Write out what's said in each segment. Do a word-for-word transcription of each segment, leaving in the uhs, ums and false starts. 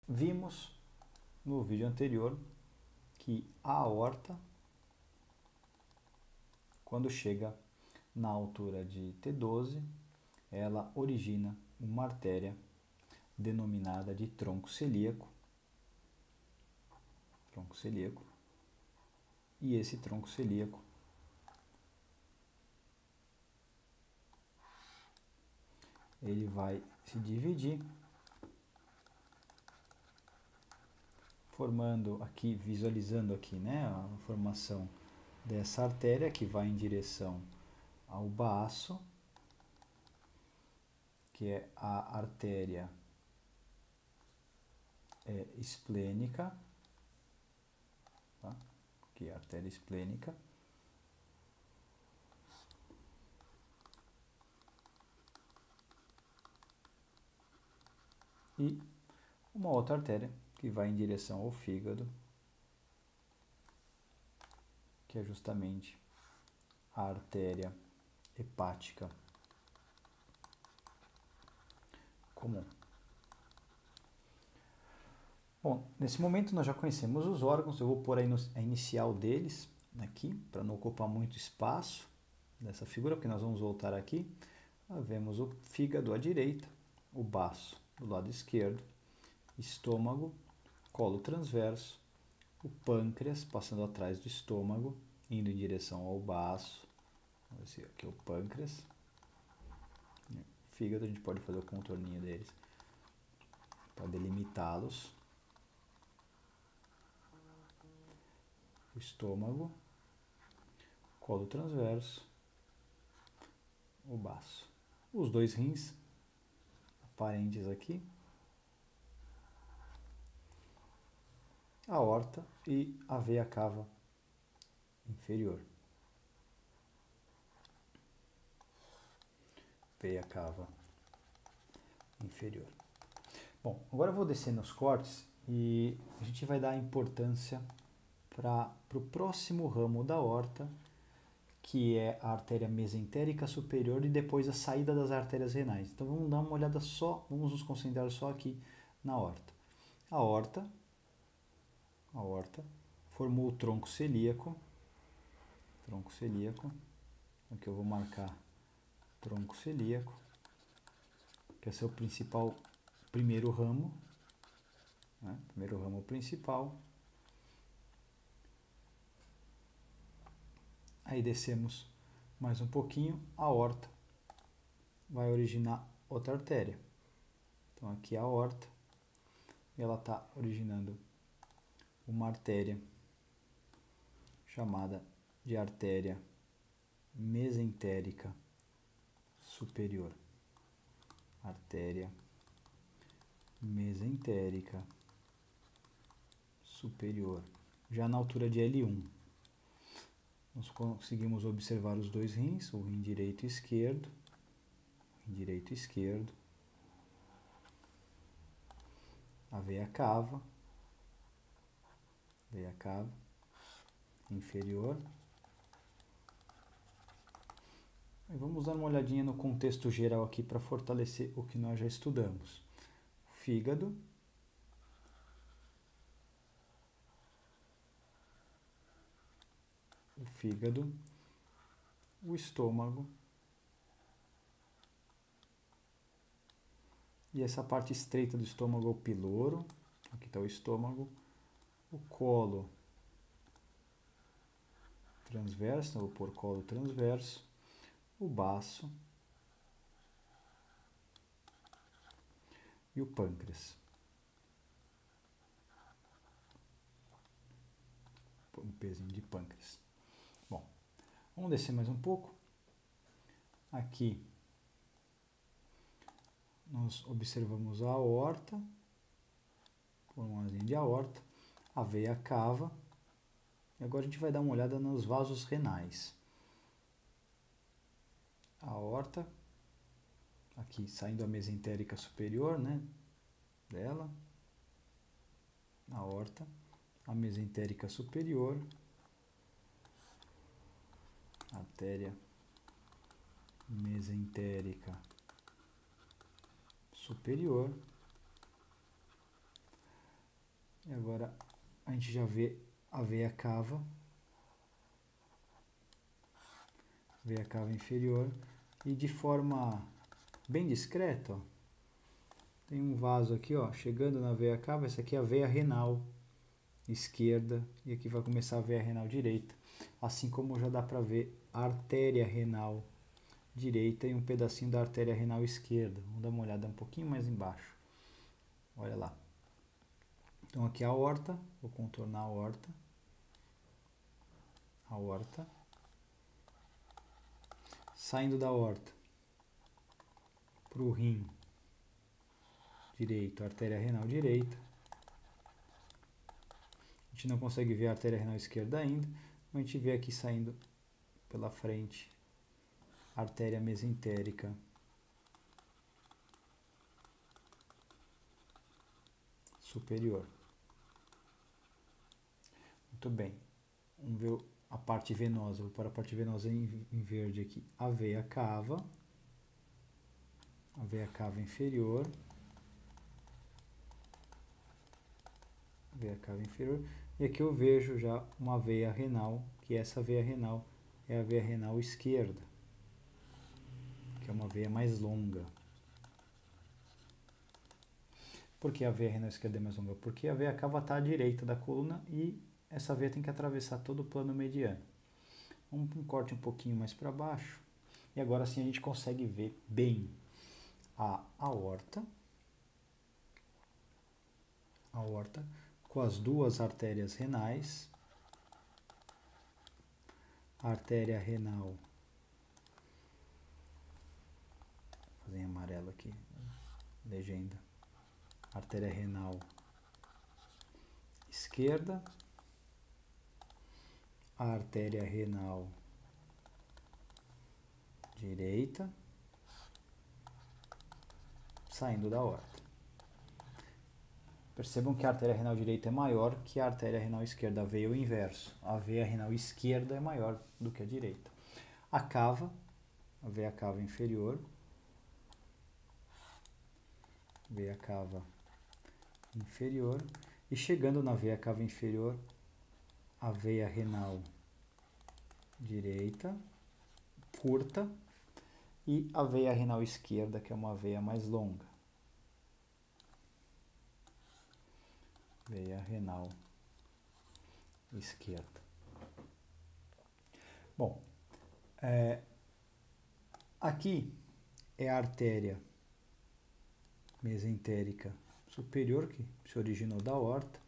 vimos no vídeo anterior que a aorta, quando chega na altura de T doze, ela origina uma artéria denominada de tronco celíaco, tronco celíaco, e esse tronco celíaco ele vai se dividir, formando aqui, visualizando aqui, né, a formação dessa artéria que vai em direção ao baço, que é a artéria é, esplênica, tá? Aqui é a artéria esplênica. E uma outra artéria que vai em direção ao fígado, que é justamente a artéria hepática comum. Bom, nesse momento nós já conhecemos os órgãos, eu vou pôr aí a inicial deles aqui, para não ocupar muito espaço dessa figura, porque nós vamos voltar aqui. Nós vemos o fígado à direita, o baço do lado esquerdo, estômago, colo transverso, o pâncreas passando atrás do estômago, indo em direção ao baço. Esse aqui é o pâncreas. Fígado, a gente pode fazer o contorninho deles para delimitá-los. O estômago, colo transverso, o baço. Os dois rins aparentes aqui, a aorta e a veia cava inferior. Veia cava inferior. Bom, agora eu vou descer nos cortes e a gente vai dar importância para o próximo ramo da aorta, que é a artéria mesentérica superior e depois a saída das artérias renais. Então vamos dar uma olhada só, vamos nos concentrar só aqui na aorta. A aorta, a aorta formou o tronco celíaco, tronco celíaco, aqui eu vou marcar tronco celíaco, que é seu principal, primeiro ramo, né? Primeiro ramo principal. Aí descemos mais um pouquinho, a aorta vai originar outra artéria. Então aqui é a aorta, e ela está originando uma artéria chamada de artéria mesentérica superior. Artéria mesentérica superior, já na altura de L um. Nós conseguimos observar os dois rins, o rim direito e esquerdo, rim direito e esquerdo, a veia cava, veia cava inferior. E vamos dar uma olhadinha no contexto geral aqui para fortalecer o que nós já estudamos. O fígado, o fígado, o estômago e essa parte estreita do estômago é o piloro, aqui está o estômago, o colo transverso, então vou pôr colo transverso, o baço e o pâncreas. Um pezinho de pâncreas. Bom, vamos descer mais um pouco. Aqui nós observamos a aorta, por um asinho de aorta, a veia cava, e agora a gente vai dar uma olhada nos vasos renais. A aorta, aqui saindo a mesentérica superior, né, dela, a aorta, a mesentérica superior, artéria mesentérica superior, E agora a gente já vê a veia cava, veia cava inferior, e de forma bem discreta, ó, tem um vaso aqui, ó, chegando na veia cava. Essa aqui é a veia renal esquerda, e aqui vai começar a veia renal direita, assim como já dá para ver a artéria renal direita e um pedacinho da artéria renal esquerda. Vamos dar uma olhada um pouquinho mais embaixo. Olha lá. Então aqui a aorta, vou contornar a aorta. A aorta. Saindo da aorta para o rim direito, artéria renal direita. A gente não consegue ver a artéria renal esquerda ainda, mas a gente vê aqui saindo pela frente a artéria mesentérica superior. Muito bem. Vamos ver a parte venosa. Vou pôr a parte venosa em, em verde aqui. A veia cava. A veia cava inferior. A veia cava inferior. E aqui eu vejo já uma veia renal, que essa veia renal é a veia renal esquerda, que é uma veia mais longa. Por que a veia renal esquerda é mais longa? Porque a veia cava está à direita da coluna e essa veia tem que atravessar todo o plano mediano. Vamos um corte um pouquinho mais para baixo. E agora sim a gente consegue ver bem a aorta. A aorta com as duas artérias renais. A artéria renal. Vou fazer em amarelo aqui. Legenda. Artéria renal esquerda. A artéria renal direita, saindo da aorta. Percebam que a artéria renal direita é maior que a artéria renal esquerda, a veia é o inverso. A veia renal esquerda é maior do que a direita. A cava, a veia cava inferior, veia cava inferior, e chegando na veia cava inferior, a veia renal direita, curta, e a veia renal esquerda, que é uma veia mais longa. Veia renal esquerda. Bom, é, aqui é a artéria mesentérica superior, que se originou da aorta.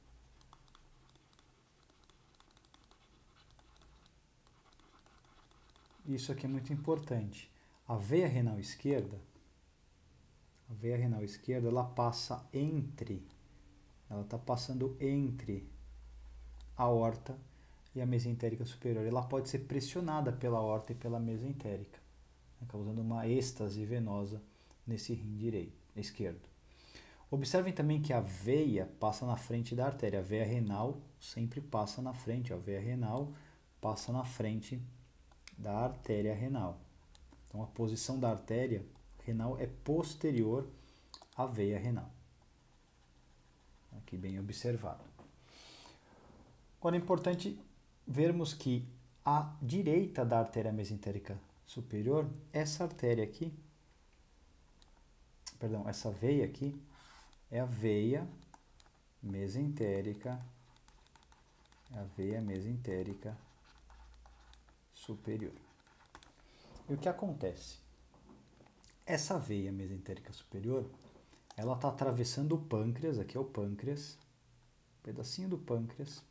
Isso aqui é muito importante. A veia renal esquerda, a veia renal esquerda, ela passa entre, ela está passando entre a aorta e a mesentérica superior. Ela pode ser pressionada pela aorta e pela mesentérica, né, causando uma êxtase venosa nesse rim direito, esquerdo. Observem também que a veia passa na frente da artéria. A veia renal sempre passa na frente. A veia renal passa na frente da artéria renal. Então, a posição da artéria renal é posterior à veia renal. Aqui bem observado. Agora é importante vermos que à direita da artéria mesentérica superior, essa artéria aqui, perdão, essa veia aqui, é a veia mesentérica, é a veia mesentérica superior. E o que acontece? Essa veia mesentérica superior, ela está atravessando o pâncreas, aqui é o pâncreas, um pedacinho do pâncreas.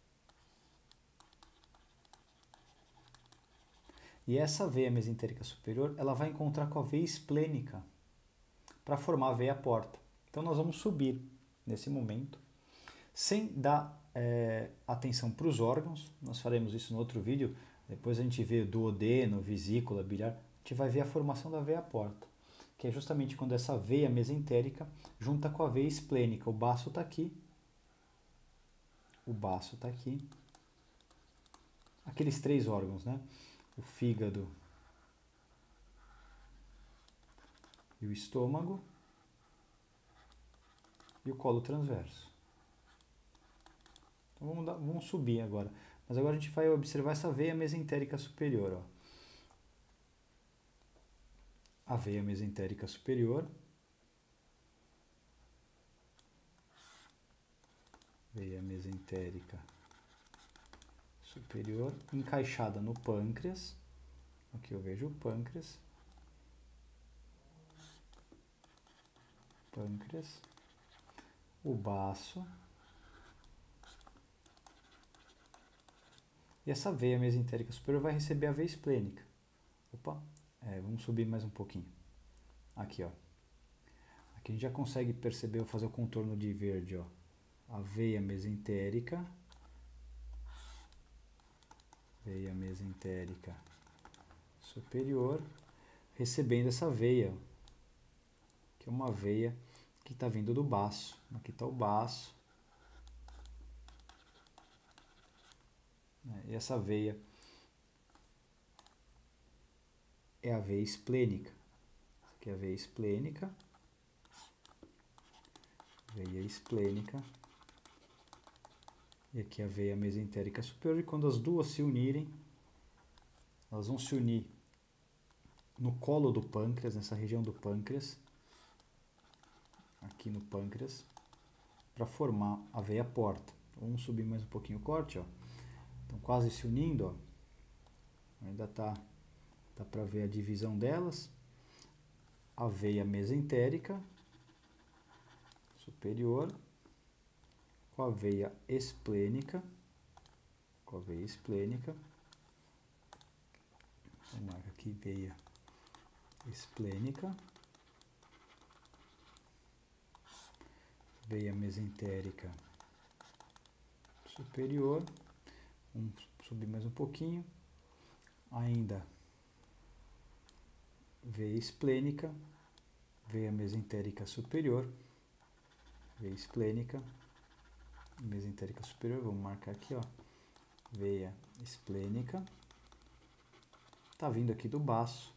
E essa veia mesentérica superior, ela vai encontrar com a veia esplênica para formar a veia porta. Então nós vamos subir nesse momento, sem dar é, atenção para os órgãos. Nós faremos isso no outro vídeo. Depois a gente vê duodeno, vesícula, biliar. A gente vai ver a formação da veia porta, que é justamente quando essa veia mesentérica junta com a veia esplênica. O baço está aqui. O baço está aqui. Aqueles três órgãos, né? O fígado e o estômago e o colo transverso. Então vamos, dar, vamos subir agora. Mas agora a gente vai observar essa veia mesentérica superior. Ó. A veia mesentérica superior. Veia mesentérica superior, encaixada no pâncreas. Aqui eu vejo o pâncreas. Pâncreas. O baço. E essa veia mesentérica superior vai receber a veia esplênica. Opa, é, vamos subir mais um pouquinho. Aqui, ó. Aqui a gente já consegue perceber, vou fazer o contorno de verde, ó. A veia mesentérica. Veia mesentérica superior, recebendo essa veia, que é uma veia que está vindo do baço. Aqui está o baço. E essa veia é a veia esplênica. Aqui é a veia esplênica. Veia esplênica. E aqui a veia mesentérica superior. E quando as duas se unirem, elas vão se unir no colo do pâncreas, nessa região do pâncreas. Aqui no pâncreas. Para formar a veia porta. Vamos subir mais um pouquinho o corte, ó. Estão quase se unindo, ó. Ainda tá, dá para ver a divisão delas. A veia mesentérica superior com a veia esplênica, com a veia esplênica. Vou marcar aqui veia esplênica, veia mesentérica superior. Vamos subir mais um pouquinho. Ainda veia esplênica, veia mesentérica superior, veia esplênica, mesentérica superior. Vamos marcar aqui, ó, veia esplênica. Tá vindo aqui do baço.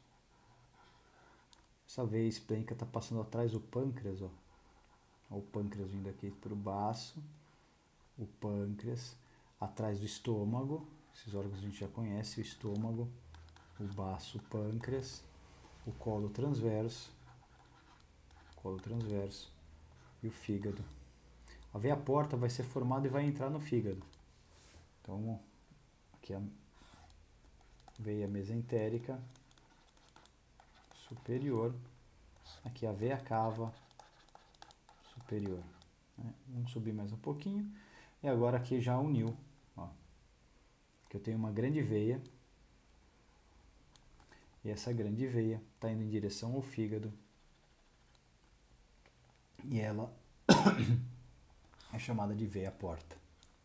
Essa veia esplênica tá passando atrás do pâncreas, ó. Ó, o pâncreas vindo aqui pro baço, o pâncreas atrás do estômago. Esses órgãos a gente já conhece, o estômago, o baço, o pâncreas, o colo transverso, colo transverso e o fígado. A veia porta vai ser formada e vai entrar no fígado. Então, aqui a veia mesentérica superior, aqui a veia cava superior. Né? Vamos subir mais um pouquinho. E agora aqui já uniu. Ó. Aqui eu tenho uma grande veia. E essa grande veia está indo em direção ao fígado. E ela é chamada de veia porta.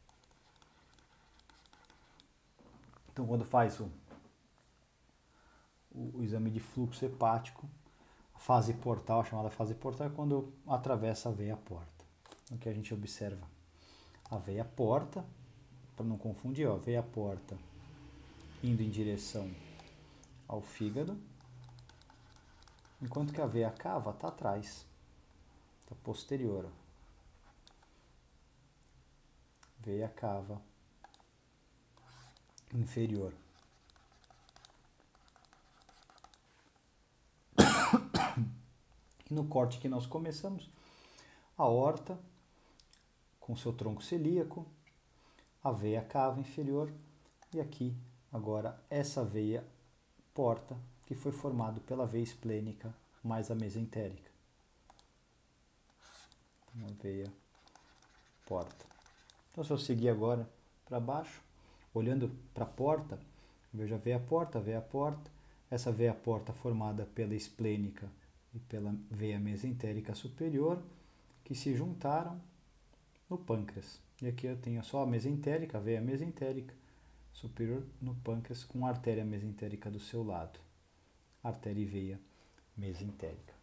Então, quando faz o, o, o exame de fluxo hepático, a fase portal, a chamada fase portal, é quando atravessa a veia porta. Então, que a gente observa a veia porta, para não confundir, ó, veia porta indo em direção ao fígado, enquanto que a veia cava está atrás, está posterior. Ó. Veia cava inferior. E no corte que nós começamos, a aorta com seu tronco celíaco, a veia cava inferior e aqui agora essa veia porta que foi formado pela veia esplênica mais a mesentérica. Uma veia porta. Então se eu seguir agora para baixo, olhando para a porta, veja a veia porta, a veia porta, essa veia porta formada pela esplênica e pela veia mesentérica superior, que se juntaram no pâncreas. E aqui eu tenho só a mesentérica, a veia mesentérica superior no pâncreas com a artéria mesentérica do seu lado. Artéria e veia mesentérica.